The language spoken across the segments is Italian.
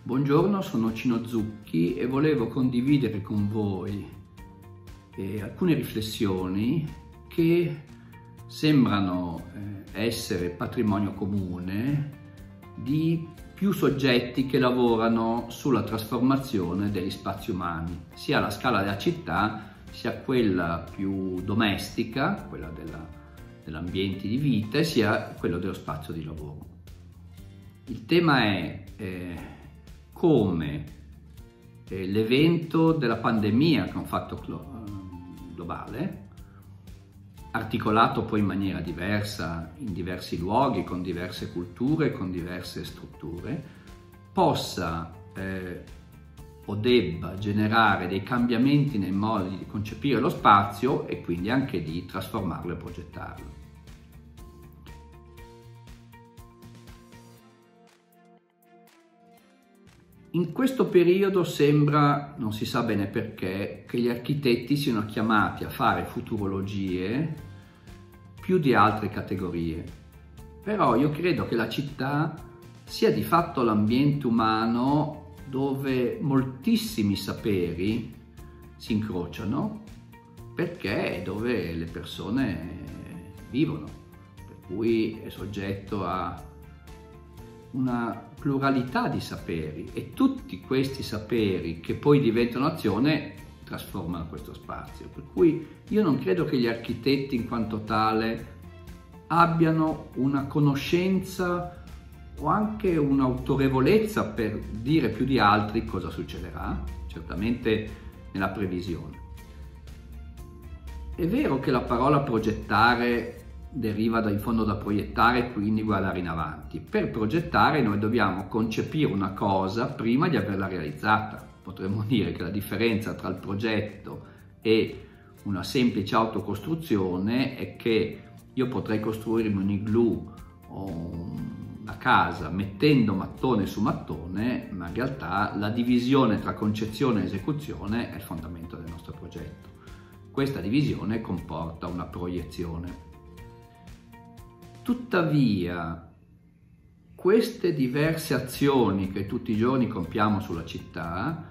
Buongiorno, sono Cino Zucchi e volevo condividere con voi alcune riflessioni che sembrano essere patrimonio comune di più soggetti che lavorano sulla trasformazione degli spazi umani, sia alla scala della città, sia quella più domestica, quella dell'ambiente di vita, sia quello dello spazio di lavoro. Il tema è come l'evento della pandemia, che è un fatto globale, articolato poi in maniera diversa in diversi luoghi, con diverse culture, con diverse strutture, possa o debba generare dei cambiamenti nei modi di concepire lo spazio e quindi anche di trasformarlo e progettarlo. In questo periodo sembra, non si sa bene perché, che gli architetti siano chiamati a fare futurologie più di altre categorie. Però io credo che la città sia di fatto l'ambiente umano dove moltissimi saperi si incrociano, perché è dove le persone vivono, per cui è soggetto a una pluralità di saperi e tutti questi saperi che poi diventano azione trasformano questo spazio. Per cui io non credo che gli architetti in quanto tale abbiano una conoscenza o anche un'autorevolezza per dire più di altri cosa succederà, certamente nella previsione. È vero che la parola progettare deriva in fondo da proiettare, quindi guardare in avanti. Per progettare noi dobbiamo concepire una cosa prima di averla realizzata. Potremmo dire che la differenza tra il progetto e una semplice autocostruzione è che io potrei costruirmi un igloo o una casa mettendo mattone su mattone, ma in realtà la divisione tra concezione e esecuzione è il fondamento del nostro progetto. Questa divisione comporta una proiezione. Tuttavia, queste diverse azioni che tutti i giorni compiamo sulla città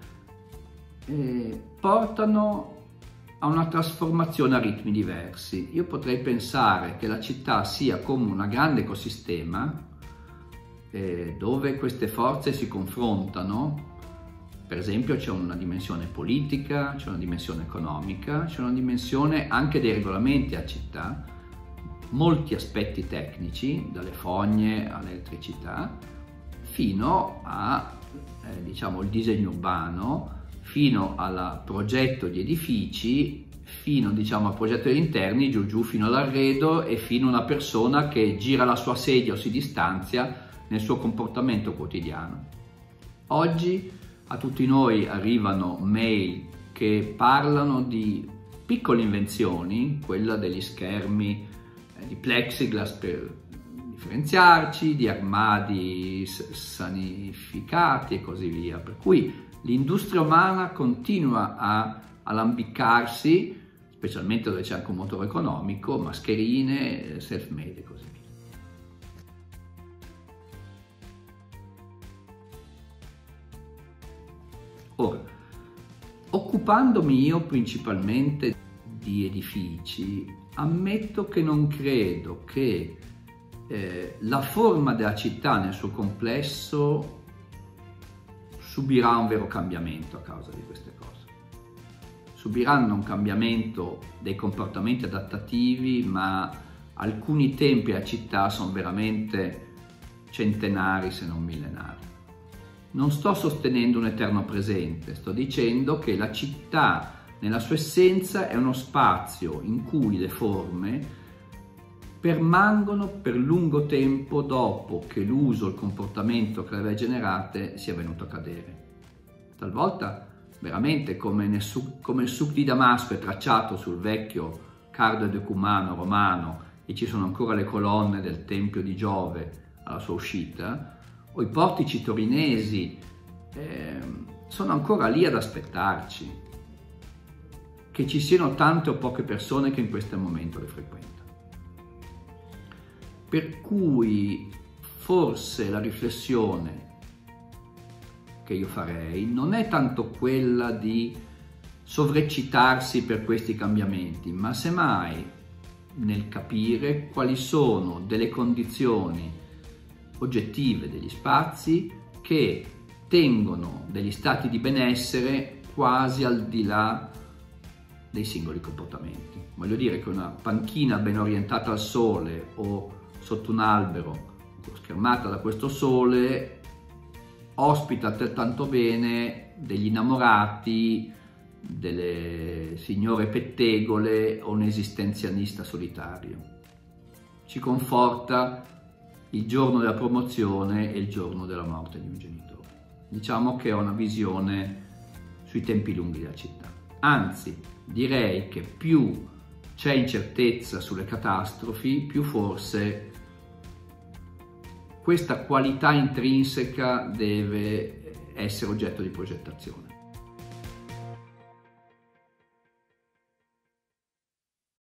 portano a una trasformazione a ritmi diversi. Io potrei pensare che la città sia come un grande ecosistema dove queste forze si confrontano. Per esempio c'è una dimensione politica, c'è una dimensione economica, c'è una dimensione anche dei regolamenti a città, molti aspetti tecnici, dalle fogne all'elettricità, fino a il disegno urbano, fino al progetto di edifici, fino al progetto degli interni, giù fino all'arredo e fino a una persona che gira la sua sedia o si distanzia nel suo comportamento quotidiano. Oggi a tutti noi arrivano mail che parlano di piccole invenzioni, quella degli schermi di plexiglass per differenziarci, di armadi sanificati e così via. Per cui l'industria umana continua a alambicarsi, specialmente dove c'è anche un motore economico, mascherine, self-made e così via. Ora, occupandomi io principalmente di edifici, ammetto che non credo che la forma della città nel suo complesso subirà un vero cambiamento a causa di queste cose. Subiranno un cambiamento dei comportamenti adattativi, ma alcuni tempi a città sono veramente centenari se non millenari. Non sto sostenendo un eterno presente, sto dicendo che la città nella sua essenza è uno spazio in cui le forme permangono per lungo tempo dopo che l'uso, il comportamento che le aveva generate sia venuto a cadere. Talvolta veramente come il suc di Damasco è tracciato sul vecchio cardo decumano romano e ci sono ancora le colonne del Tempio di Giove alla sua uscita, o i portici torinesi sono ancora lì ad aspettarci, che ci siano tante o poche persone che in questo momento le frequentano. Per cui forse la riflessione che io farei non è tanto quella di sovreccitarsi per questi cambiamenti, ma semmai nel capire quali sono delle condizioni oggettive degli spazi che tengono degli stati di benessere quasi al di là dei singoli comportamenti. Voglio dire che una panchina ben orientata al sole o sotto un albero schermata da questo sole ospita altrettanto bene degli innamorati, delle signore pettegole o un esistenzialista solitario. Ci conforta il giorno della promozione e il giorno della morte di un genitore. Diciamo che ho una visione sui tempi lunghi della città. Anzi, direi che più c'è incertezza sulle catastrofi, più forse questa qualità intrinseca deve essere oggetto di progettazione.